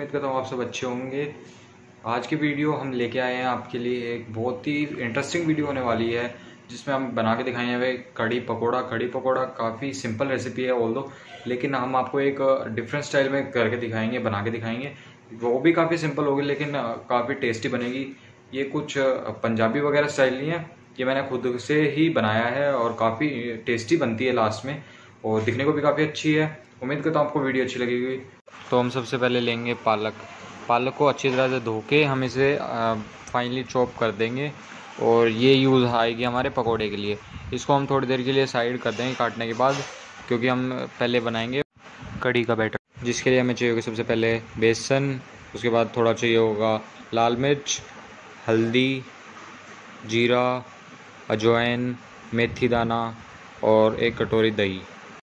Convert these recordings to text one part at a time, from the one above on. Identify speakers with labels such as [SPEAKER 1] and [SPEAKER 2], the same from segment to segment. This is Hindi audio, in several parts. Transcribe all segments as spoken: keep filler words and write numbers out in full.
[SPEAKER 1] उम्मीद करता हूँ आप सब अच्छे होंगे। आज की वीडियो हम लेके आए हैं आपके लिए, एक बहुत ही इंटरेस्टिंग वीडियो होने वाली है जिसमें हम बना के दिखाएंगे हमें कड़ी पकोड़ा। कड़ी पकोड़ा काफ़ी सिंपल रेसिपी है ऑल दो, लेकिन हम आपको एक डिफरेंट स्टाइल में करके दिखाएंगे, बना के दिखाएंगे। वो भी काफ़ी सिंपल होगी लेकिन काफ़ी टेस्टी बनेगी। ये कुछ पंजाबी वगैरह स्टाइल नहीं है, ये मैंने खुद से ही बनाया है और काफ़ी टेस्टी बनती है लास्ट में, और दिखने को भी काफ़ी अच्छी है। उम्मीद करता हूँ आपको वीडियो अच्छी लगेगी। तो हम सबसे पहले लेंगे पालक। पालक को अच्छी तरह से धो के हम इसे फाइनली चॉप कर देंगे और ये यूज़ आएगी हमारे पकोड़े के लिए। इसको हम थोड़ी देर के लिए साइड कर देंगे काटने के बाद, क्योंकि हम पहले बनाएंगे कड़ी का बैटर, जिसके लिए हमें चाहिए होगा सबसे पहले बेसन, उसके बाद थोड़ा चाहिए होगा लाल मिर्च, हल्दी, जीरा, अजवाइन, मेथी दाना और एक कटोरी दही।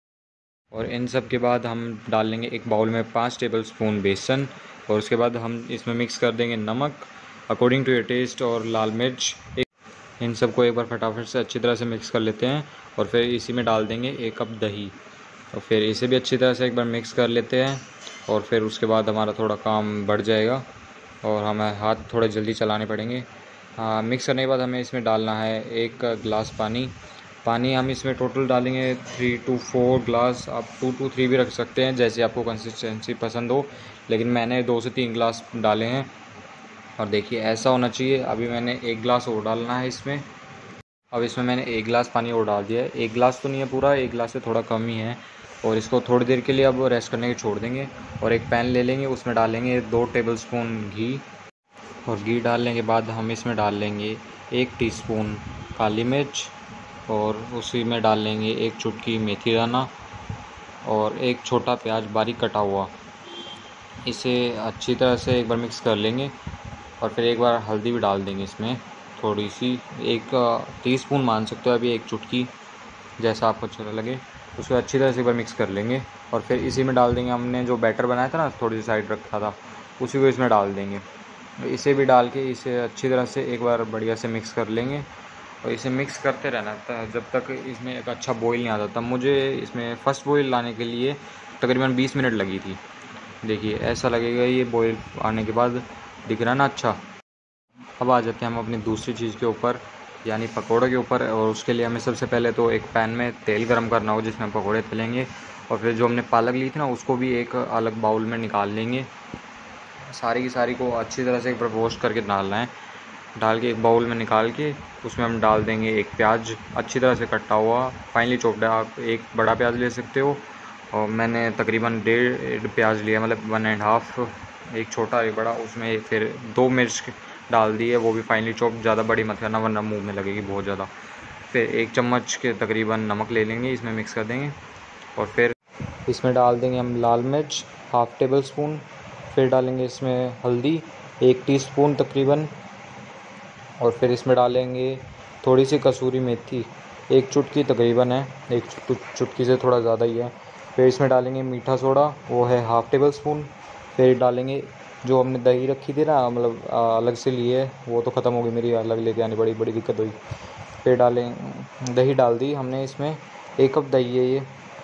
[SPEAKER 1] और इन सब के बाद हम डाल लेंगे एक बाउल में पाँच टेबल स्पून बेसन, और उसके बाद हम इसमें मिक्स कर देंगे नमक अकॉर्डिंग टू योर टेस्ट और लाल मिर्च। इन सबको एक बार फटाफट से अच्छी तरह से मिक्स कर लेते हैं और फिर इसी में डाल देंगे एक कप दही, और फिर इसे भी अच्छी तरह से एक बार मिक्स कर लेते हैं। और फिर उसके बाद हमारा थोड़ा काम बढ़ जाएगा और हमें हाथ थोड़े जल्दी चलाने पड़ेंगे। हाँ, मिक्स करने के बाद हमें इसमें डालना है एक गिलास पानी। पानी हम इसमें टोटल डालेंगे थ्री टू फोर ग्लास, आप टू टू थ्री भी रख सकते हैं जैसे आपको कंसिस्टेंसी पसंद हो, लेकिन मैंने दो से तीन गिलास डाले हैं। और देखिए ऐसा होना चाहिए। अभी मैंने एक गिलास और डालना है इसमें। अब इसमें मैंने एक गिलास पानी और डाल दिया है। एक गिलास तो नहीं है पूरा, एक गिलास से थोड़ा कम ही है। और इसको थोड़ी देर के लिए अब रेस्ट करने के छोड़ देंगे। और एक पैन ले लेंगे, उसमें डालेंगे दो टेबल स्पून घी, और घी डालने के बाद हम इसमें डाल लेंगे एक टीस्पून काली मिर्च, और उसी में डाल लेंगे एक चुटकी मेथी दाना और एक छोटा प्याज बारीक कटा हुआ। इसे अच्छी तरह से एक बार मिक्स कर लेंगे और फिर एक बार हल्दी भी डाल देंगे इसमें थोड़ी सी, एक टीस्पून मान सकते हो अभी, एक चुटकी जैसा आपको अच्छा लगे। उसको अच्छी तरह से एक बार मिक्स कर लेंगे और फिर इसी में डाल देंगे हमने जो बैटर बनाया था ना, थोड़ी सी साइड रखा था, उसी को इसमें डाल देंगे। इसे भी डाल के इसे अच्छी तरह से एक बार बढ़िया से मिक्स कर लेंगे और इसे मिक्स करते रहना था जब तक इसमें एक अच्छा बॉईल नहीं आता। तब मुझे इसमें फ़र्स्ट बॉईल लाने के लिए तकरीबन बीस मिनट लगी थी। देखिए ऐसा लगेगा ये बॉईल आने के बाद, दिख रहा है ना अच्छा। अब आ जाते हैं हम अपनी दूसरी चीज़ के ऊपर, यानी पकोड़े के ऊपर। और उसके लिए हमें सबसे पहले तो एक पैन में तेल गरम करना होगा जिसमें पकोड़े तलेंगे, और फिर जो हमने पालक ली थी ना उसको भी एक अलग बाउल में निकाल लेंगे। सारी की सारी को अच्छी तरह से एक बार वॉश करके डालना है। डाल के एक बाउल में निकाल के उसमें हम डाल देंगे एक प्याज अच्छी तरह से कटा हुआ, फाइनली चॉप्ड। आप एक बड़ा प्याज ले सकते हो, और मैंने तकरीबन डेढ़ प्याज लिया, मतलब वन एंड हाफ, एक छोटा एक बड़ा। उसमें फिर दो मिर्च डाल दी है, वो भी फाइनली चॉप, ज़्यादा बड़ी मत करना वरना मुंह में लगेगी बहुत ज़्यादा। फिर एक चम्मच के तकरीबन नमक ले लेंगे, इसमें मिक्स कर देंगे, और फिर इसमें डाल देंगे हम लाल मिर्च हाफ़ टेबल स्पून। फिर डालेंगे इसमें हल्दी एक टीस्पून तकरीबन, और फिर इसमें डालेंगे थोड़ी सी कसूरी मेथी, एक चुटकी तकरीबन है, एक चुटकी से थोड़ा ज़्यादा ही है। फिर इसमें डालेंगे मीठा सोडा, वो है हाफ़ टेबल स्पून। फिर डालेंगे जो हमने दही रखी थी ना, मतलब अलग से लिए, वो तो ख़त्म हो गई मेरी, अलग लेके आनी बड़ी बड़ी दिक्कत हुई। फिर डालें दही डाल दी हमने इसमें, एक कप दही है ये।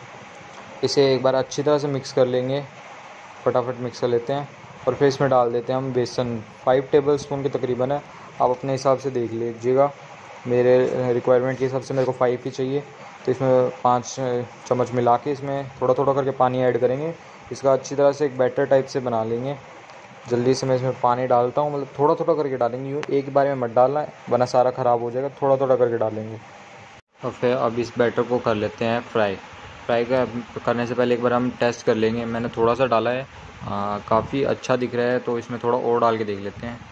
[SPEAKER 1] इसे एक बार अच्छी तरह से मिक्स कर लेंगे, फटाफट मिक्स कर लेते हैं। और फिर इसमें डाल देते हैं हम बेसन, फाइव टेबल स्पून के तकरीबन है, आप अपने हिसाब से देख लीजिएगा। मेरे रिक्वायरमेंट के हिसाब से मेरे को फाइव ही चाहिए, तो इसमें पाँच चम्मच मिला के इसमें थोड़ा थोड़ा करके पानी ऐड करेंगे। इसका अच्छी तरह से एक बैटर टाइप से बना लेंगे। जल्दी से मैं इसमें पानी डालता हूँ, मतलब थोड़ा थोड़ा करके डालेंगे, यूँ एक बार में मत डालना है वरना सारा ख़राब हो जाएगा, थोड़ा थोड़ा करके डालेंगे। और फिर अब इस बैटर को कर लेते हैं फ्राई। फ्राई करने से पहले एक बार हम टेस्ट कर लेंगे। मैंने थोड़ा सा डाला है, काफ़ी अच्छा दिख रहा है, तो इसमें थोड़ा और डाल के देख लेते हैं।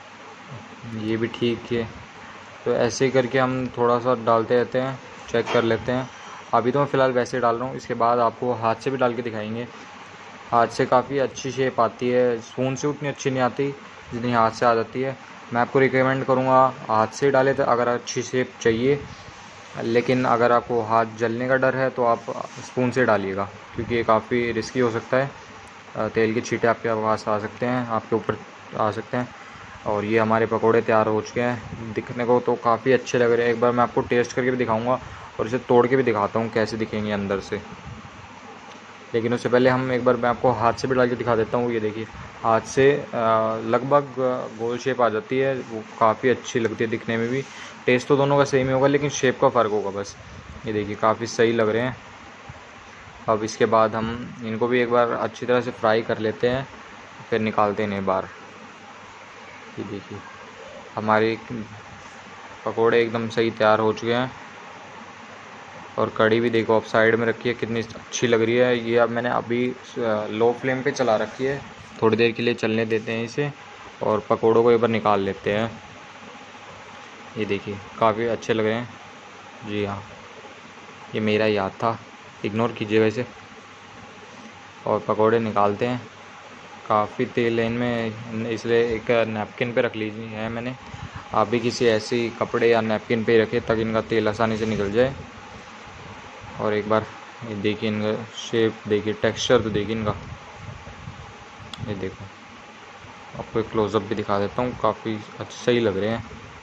[SPEAKER 1] ये भी ठीक है, तो ऐसे ही करके हम थोड़ा सा डालते रहते हैं, चेक कर लेते हैं। अभी तो मैं फ़िलहाल वैसे डाल रहा हूँ, इसके बाद आपको हाथ से भी डाल के दिखाएंगे। हाथ से काफ़ी अच्छी शेप आती है, स्पून से उतनी अच्छी नहीं आती जितनी हाथ से आ जाती है। मैं आपको रिकमेंड करूँगा हाथ से डालें तो, अगर अच्छी शेप चाहिए। लेकिन अगर आपको हाथ जलने का डर है तो आप स्पून से डालिएगा, क्योंकि ये काफ़ी रिस्की हो सकता है। तेल के छींटे आपके पास आ सकते हैं, आपके ऊपर आ सकते हैं। और ये हमारे पकोड़े तैयार हो चुके हैं। दिखने को तो काफ़ी अच्छे लग रहे हैं। एक बार मैं आपको टेस्ट करके भी दिखाऊंगा और इसे तोड़ के भी दिखाता हूँ कैसे दिखेंगे अंदर से। लेकिन उससे पहले हम एक बार मैं आपको हाथ से भी डाल के दिखा देता हूँ। ये देखिए हाथ से लगभग गोल शेप आ जाती है, वो काफ़ी अच्छी लगती है दिखने में भी। टेस्ट तो दोनों का सेम ही होगा लेकिन शेप का फ़र्क होगा बस। ये देखिए काफ़ी सही लग रहे हैं। अब इसके बाद हम इनको भी एक बार अच्छी तरह से फ्राई कर लेते हैं, फिर निकालते हैं इन्हें बाहर। ये देखिए हमारे पकोड़े एकदम सही तैयार हो चुके हैं। और कड़ी भी देखो आप साइड में रखी है, कितनी अच्छी लग रही है। ये अब मैंने अभी लो फ्लेम पे चला रखी है, थोड़ी देर के लिए चलने देते हैं इसे और पकोड़ों को एक बार निकाल लेते हैं। ये देखिए काफ़ी अच्छे लग रहे हैं। जी हाँ, ये मेरा याद था, इग्नोर कीजिएगा इसे। और पकोड़े निकालते हैं। काफ़ी तेल है इनमें, इसलिए एक नैपकिन पे रख लीजिए है मैंने। आप भी किसी ऐसी कपड़े या नैपकिन पे रखें ताकि इनका तेल आसानी से निकल जाए। और एक बार ये देखिए इनका शेप देखिए, टेक्सचर तो देखिए इनका। ये देखो आपको एक क्लोज़अप भी दिखा देता हूँ, काफ़ी अच्छे सही लग रहे हैं।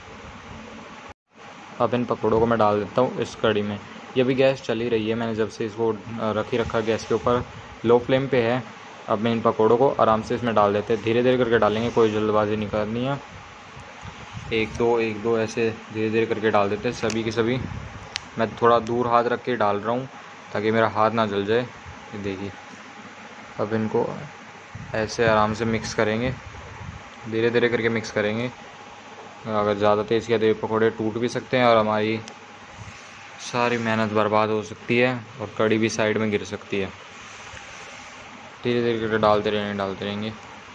[SPEAKER 1] अब इन पकौड़ों को मैं डाल देता हूँ इस कड़ी में। ये भी गैस चली रही है, मैंने जब से इसको रखी रखा गैस के ऊपर लो फ्लेम पे है। अब मैं इन पकौड़ों को आराम से इसमें डाल देते हैं, धीरे धीरे करके डालेंगे, कोई जल्दबाजी नहीं करनी है। एक दो एक दो ऐसे धीरे धीरे करके डाल देते हैं सभी के सभी। मैं थोड़ा दूर हाथ रख के डाल रहा हूँ ताकि मेरा हाथ ना जल जाए। ये देखिए अब इनको ऐसे आराम से मिक्स करेंगे, धीरे धीरे करके मिक्स करेंगे। अगर ज़्यादा तेज़ किया तो ये पकौड़े टूट भी सकते हैं और हमारी सारी मेहनत बर्बाद हो सकती है और कड़ी भी साइड में गिर सकती है। धीरे धीरे करके डालते रहेंगे डालते रहेंगे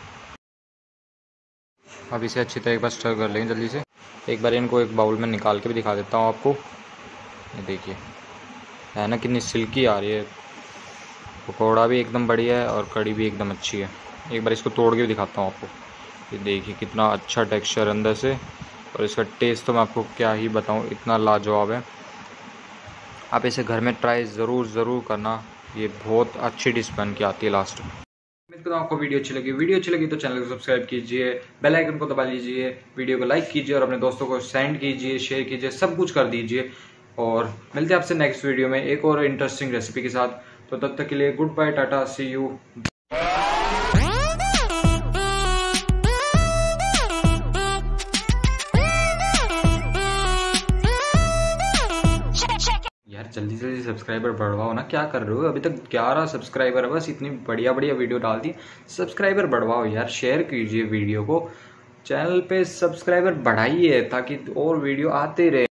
[SPEAKER 1] अब इसे अच्छी तरह एक बार स्टर कर लेंगे जल्दी से। एक बार इनको एक बाउल में निकाल के भी दिखा देता हूँ आपको। ये देखिए है ना कितनी सिल्की आ रही है, पकौड़ा भी एकदम बढ़िया है और कड़ी भी एकदम अच्छी है। एक बार इसको तोड़ के भी दिखाता हूँ आपको। ये देखिए कितना अच्छा टेक्सचर अंदर से, और इसका टेस्ट तो मैं आपको क्या ही बताऊँ, इतना लाजवाब है। आप इसे घर में ट्राई ज़रूर ज़रूर करना, ये बहुत अच्छी डिश बन के आती है लास्ट में। उम्मीद करता हूँ आपको वीडियो अच्छी लगी। वीडियो अच्छी लगी तो चैनल को सब्सक्राइब कीजिए, बेल आइकन को दबा लीजिए, वीडियो को लाइक कीजिए और अपने दोस्तों को सेंड कीजिए, शेयर कीजिए, सब कुछ कर दीजिए। और मिलते हैं आपसे नेक्स्ट वीडियो में एक और इंटरेस्टिंग रेसिपी के साथ। तो तब तक के लिए good bye, tata, see you. यार जल्दी से जल्दी सब्सक्राइबर बढ़वाओ ना, क्या कर रहे हो? अभी तक ग्यारह सब्सक्राइबर है बस, इतनी बढ़िया बढ़िया वीडियो डाल दी। सब्सक्राइबर बढ़वाओ यार, शेयर कीजिए वीडियो को, चैनल पे सब्सक्राइबर बढ़ाइए ताकि और वीडियो आते रहे।